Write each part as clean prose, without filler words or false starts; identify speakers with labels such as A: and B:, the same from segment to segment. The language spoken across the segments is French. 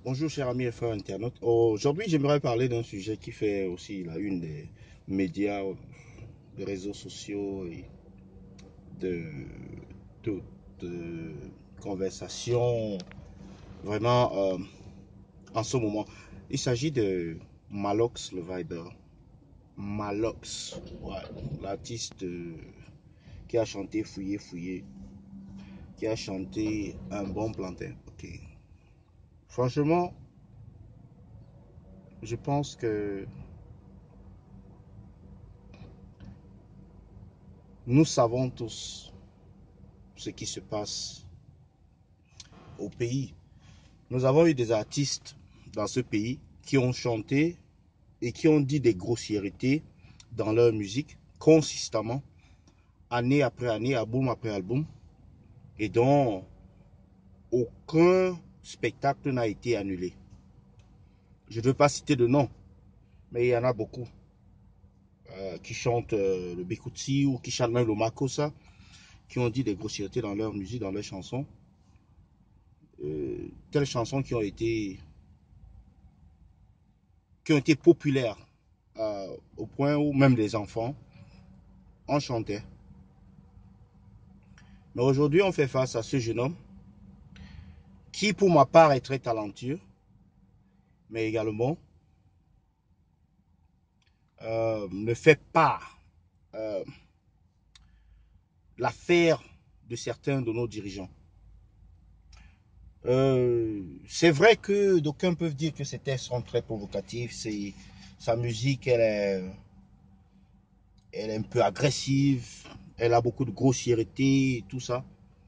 A: Bonjour chers amis et frères internautes. Aujourd'hui, j'aimerais parler d'un sujet qui fait aussi la une des médias, des réseaux sociaux et de toute conversation vraiment en ce moment. Il s'agit de Malox le Viber. Malox, ouais, l'artiste qui a chanté Fouillé Fouillé, qui a chanté Un bon plantain. Ok. Franchement, je pense que nous savons tous ce qui se passe au pays. Nous avons eu des artistes dans ce pays qui ont chanté et qui ont dit des grossièretés dans leur musique consistamment, année après année, album après album, et dont aucun spectacle n'a été annulé. Je ne veux pas citer de nom, mais il y en a beaucoup qui chantent le Bekutsi ou qui chantent même le Makossa, qui ont dit des grossièretés dans leur musique, dans leurs chansons. Telles chansons qui ont été populaires au point où même les enfants en chantaient. Mais aujourd'hui, on fait face à ce jeune homme qui, pour ma part, est très talentueux, mais également ne fait pas euh, l'affaire de certains de nos dirigeants. C'est vrai que d'aucuns peuvent dire que ces textes sont très provocatifs, sa musique, elle est un peu agressive, elle a beaucoup de grossièreté, tout ça.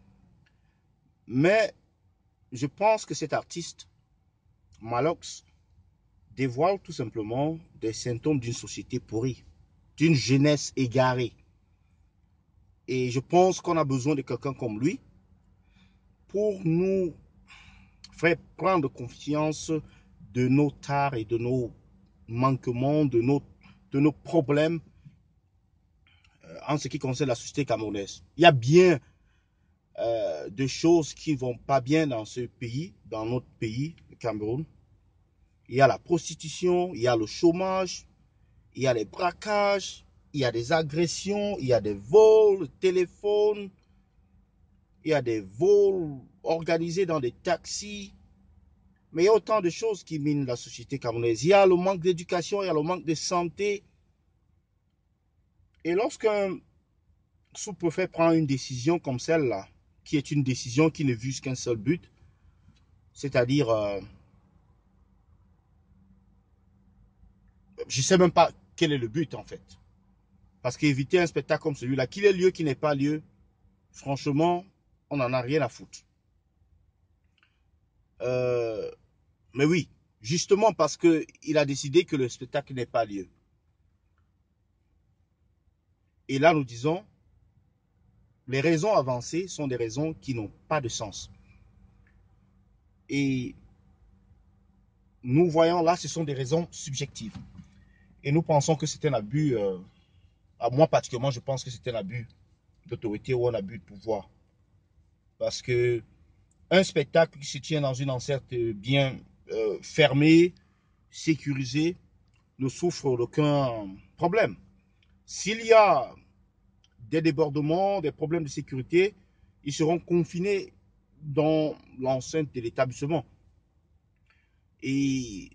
A: Mais je pense que cet artiste, Malox, dévoile tout simplement des symptômes d'une société pourrie, d'une jeunesse égarée. Et je pense qu'on a besoin de quelqu'un comme lui pour nous faire prendre conscience de nos tares et de nos manquements, de nos problèmes en ce qui concerne la société camerounaise. Il y a bien de choses qui ne vont pas bien dans ce pays, dans notre pays, le Cameroun. Il y a la prostitution, il y a le chômage, il y a les braquages, il y a des agressions, il y a des vols de téléphone, il y a des vols organisés dans des taxis. Mais il y a autant de choses qui minent la société camerounaise. Il y a le manque d'éducation, il y a le manque de santé. Et lorsqu'un sous-préfet prend une décision comme celle-là, qui est une décision qui ne vise qu'un seul but, c'est-à-dire, je ne sais même pas quel est le but en fait. Parce qu'éviter un spectacle comme celui-là, qu'il ait lieu, qu'il n'ait pas lieu, franchement, on n'en a rien à foutre. Euh, mais oui, justement parce qu'il a décidé que le spectacle n'ait pas lieu. Et là, nous disons, les raisons avancées sont des raisons qui n'ont pas de sens. Et nous voyons là, ce sont des raisons subjectives. Et nous pensons que c'est un abus, à moi particulièrement, je pense que c'est un abus d'autorité ou un abus de pouvoir. Parce que un spectacle qui se tient dans une enceinte bien fermée, sécurisée, ne souffre d'aucun problème. S'il y a des débordements, des problèmes de sécurité, ils seront confinés dans l'enceinte de l'établissement. Et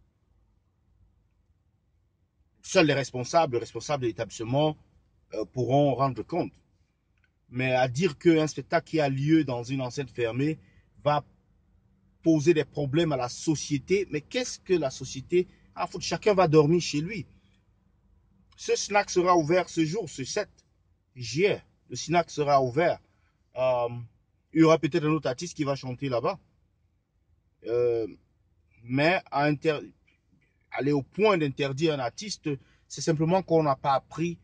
A: seuls les responsables de l'établissement pourront rendre compte. Mais à dire qu'un spectacle qui a lieu dans une enceinte fermée va poser des problèmes à la société, mais qu'est-ce que la société a foutu? Chacun va dormir chez lui. Ce snack sera ouvert ce jour, ce 7 juillet. Le snack sera ouvert. Euh, il y aura peut-être un autre artiste qui va chanter là-bas. Euh, mais aller au point d'interdire un artiste, c'est simplement qu'on n'a pas appris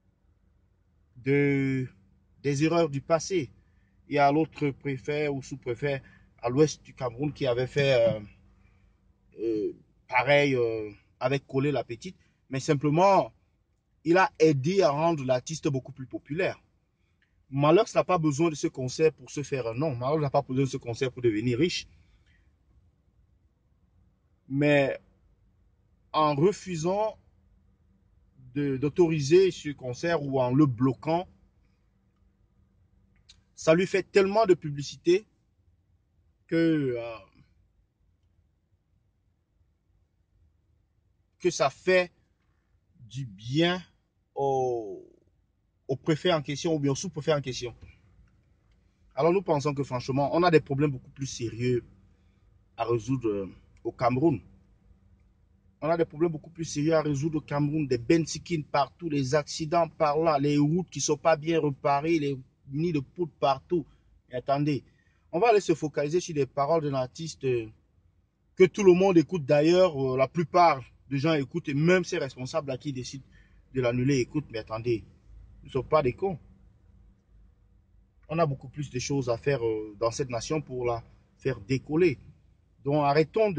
A: des erreurs du passé. Il y a l'autre préfet ou sous-préfet à l'ouest du Cameroun qui avait fait pareil avec Collé la Petite, mais simplement, il a aidé à rendre l'artiste beaucoup plus populaire. Malox n'a pas besoin de ce concert pour se faire un nom. Malox n'a pas besoin de ce concert pour devenir riche. Mais en refusant d'autoriser ce concert ou en le bloquant, ça lui fait tellement de publicité que, que ça fait du bien au, au préfet en question ou bien au sous-préfet en question. Alors nous pensons que franchement, on a des problèmes beaucoup plus sérieux à résoudre au Cameroun. On a des problèmes beaucoup plus sérieux à résoudre au Cameroun, des bensikines partout, les accidents par là, les routes qui ne sont pas bien réparées, les nids de poudre partout. Et attendez, on va aller se focaliser sur des paroles d'un artiste que tout le monde écoute d'ailleurs, la plupart des gens écoutent, et même ces responsables à qui décident de l'annuler écoutent. Mais attendez, nous ne sommes pas des cons. On a beaucoup plus de choses à faire dans cette nation pour la faire décoller. Donc arrêtons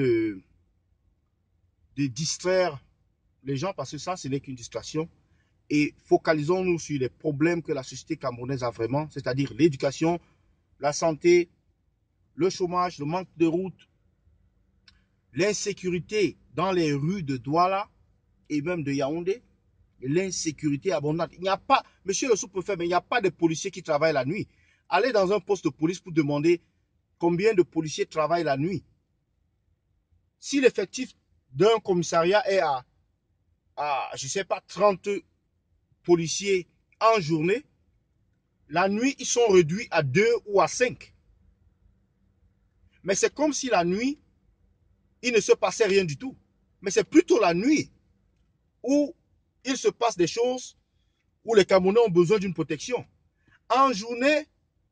A: de distraire les gens parce que ça, ce n'est qu'une distraction. Et focalisons-nous sur les problèmes que la société camerounaise a vraiment, c'est-à-dire l'éducation, la santé, le chômage, le manque de routes, l'insécurité dans les rues de Douala et même de Yaoundé, l'insécurité abondante. Il n'y a pas, monsieur le sous-préfet, mais il n'y a pas de policiers qui travaillent la nuit. Allez dans un poste de police pour demander combien de policiers travaillent la nuit. Si l'effectif d'un commissariat est je ne sais pas, 30 policiers en journée, la nuit, ils sont réduits à 2 ou à 5. Mais c'est comme si la nuit, il ne se passait rien du tout. Mais c'est plutôt la nuit où il se passe des choses où les Camerounais ont besoin d'une protection. En journée,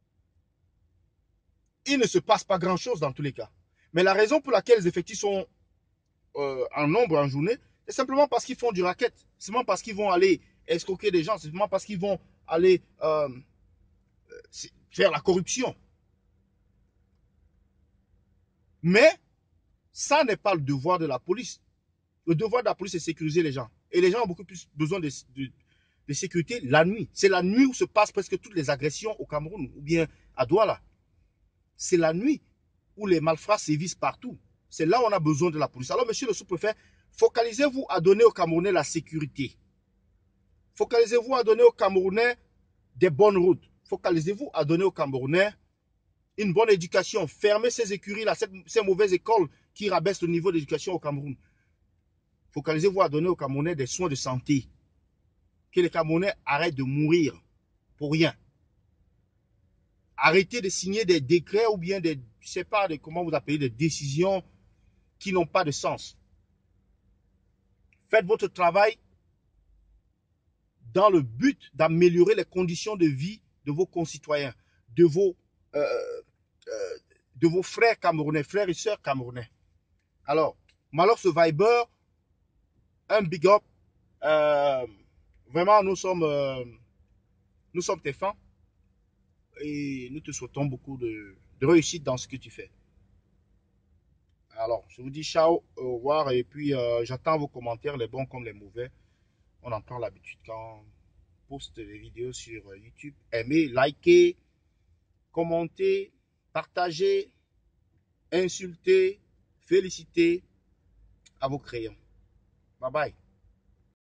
A: il ne se passe pas grand-chose dans tous les cas. Mais la raison pour laquelle les effectifs sont en nombre en journée, c'est simplement parce qu'ils font du racket. C'est simplement parce qu'ils vont aller escroquer des gens. C'est simplement parce qu'ils vont aller faire la corruption. Mais ça n'est pas le devoir de la police. Le devoir de la police, c'est sécuriser les gens. Et les gens ont beaucoup plus besoin de sécurité la nuit. C'est la nuit où se passent presque toutes les agressions au Cameroun ou bien à Douala. C'est la nuit où les malfrats sévissent partout. C'est là où on a besoin de la police. Alors, monsieur le sous-préfet, focalisez-vous à donner aux Camerounais la sécurité. Focalisez-vous à donner aux Camerounais des bonnes routes. Focalisez-vous à donner aux Camerounais une bonne éducation. Fermez ces écuries-là, ces mauvaises écoles qui rabaissent le niveau d'éducation au Cameroun. Focalisez-vous à donner aux Camerounais des soins de santé. Que les Camerounais arrêtent de mourir pour rien. Arrêtez de signer des décrets ou bien des, je ne sais pas comment vous appelez, des décisions qui n'ont pas de sens. Faites votre travail dans le but d'améliorer les conditions de vie de vos concitoyens, de vos frères camerounais, frères et sœurs camerounais. Alors, Malox Viber, un big up. Euh, Vraiment, nous sommes tes fans et nous te souhaitons beaucoup de réussite dans ce que tu fais. Alors, je vous dis ciao, au revoir et puis j'attends vos commentaires, les bons comme les mauvais. On en prend l'habitude quand on poste des vidéos sur YouTube. Aimez, likez, commentez, partagez, insultez, félicitez à vos crayons. Bye bye.